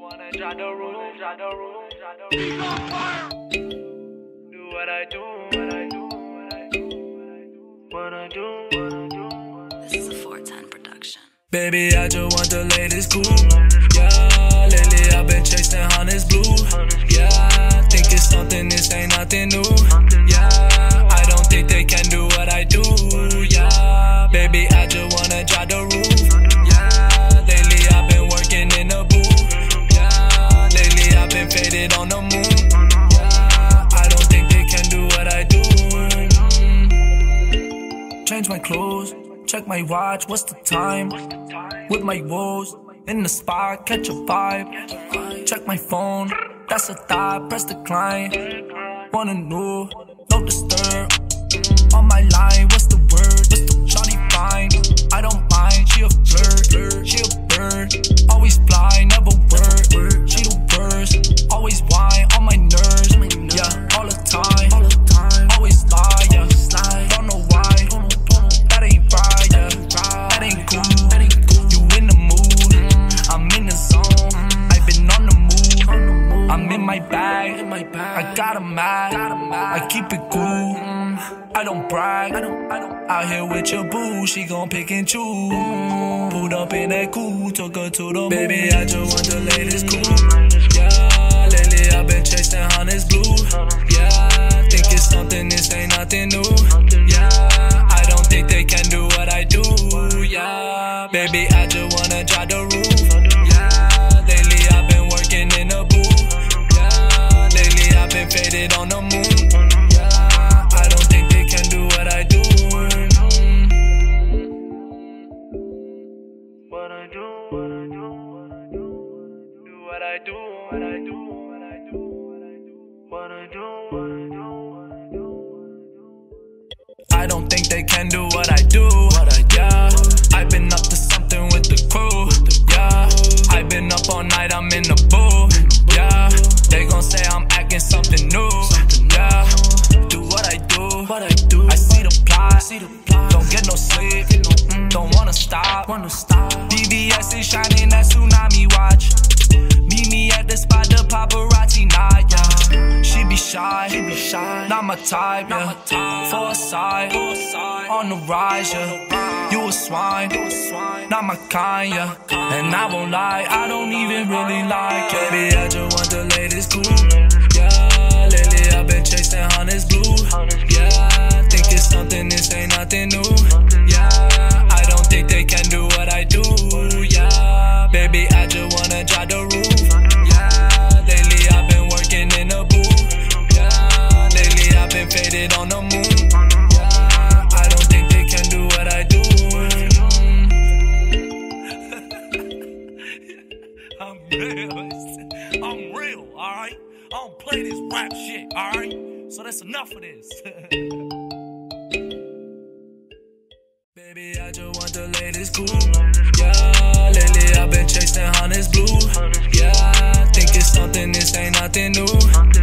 wanna drive the room, drive the room, drive the room. He's on fire. Do what I do, what I do, what I do, what I do, what I do. This is a 410 production. Baby, I just want the latest coupe. Yeah, lately I've been chasing honest blue. Yeah, think it's something, this ain't nothing new. Yeah, I don't think they can do what I do. Yeah, baby, I just wanna drive the roof. Yeah, lately I've been working in the booth. Yeah, lately I've been faded on the moon. Yeah, I don't think they can do what I do. Change my clothes, check my watch, what's the time? With my woes, in the spot, catch a vibe. Check my phone, that's a thought, press decline. Wanna know, no disturb. On my line, what's the word? What's the shawty fine? I don't mind, she a flirt, she a bird. Always fly, never word. She the worst, always whine on my nerves. Yeah, all the time, always lie, yeah. Don't know why, that ain't right, yeah. That ain't cool. You in the mood, I'm in the zone. I've been on the move, I'm in my bag. I got a mag, I keep it cool. I don't brag, out here with your boo, she gon' pick and choose. Pulled up in that coupe, took her to the baby, I just want the latest coupe. Yeah, lately I've been chasing honest blue. Yeah, think it's something, this ain't nothing new. Yeah, I don't think they can do what I do. Yeah, baby, I just wanna drive the roof. Yeah, lately I've been working in the booth. Yeah, lately I've been faded on the moon. Yeah, I don't think they can do what I do. What I do, what I do, what I do, do what I do, what I do, what I do, what I do, what I do, what I do, what I do. I don't think they can do what I do. Yeah, I've been up to something with the crew. Yeah, I've been up all night, I'm in the booth. Yeah, they gon' say I'm acting something new. Yeah, do what I do. I see the plot. Don't get no sleep. Don't wanna stop. BBS is shining, that tsunami watch. Meet me at the spot, the paparazzi night. Yeah, she be shy, not my type. Yeah, foresight, on the rise. Yeah, you a swine, not my kind. Yeah, and I won't lie, I don't even really like it. Baby, I just want the latest coupe. Yeah, lately I've been chasing honest blue. Yeah, think it's something, this ain't nothing new. Yeah, I don't think they can do what I do. Yeah, baby, I just wanna drive the roof. Yeah, lately I've been working in the booth. Yeah, lately I've been faded on the moon. Yeah, I don't think they can do what I do. I'm real, alright? I don't play this rap shit, alright? So that's enough of this. Baby, I just want the latest coupe. Yeah, lately I've been chasing honest blue. Yeah, think it's something, this ain't nothing new.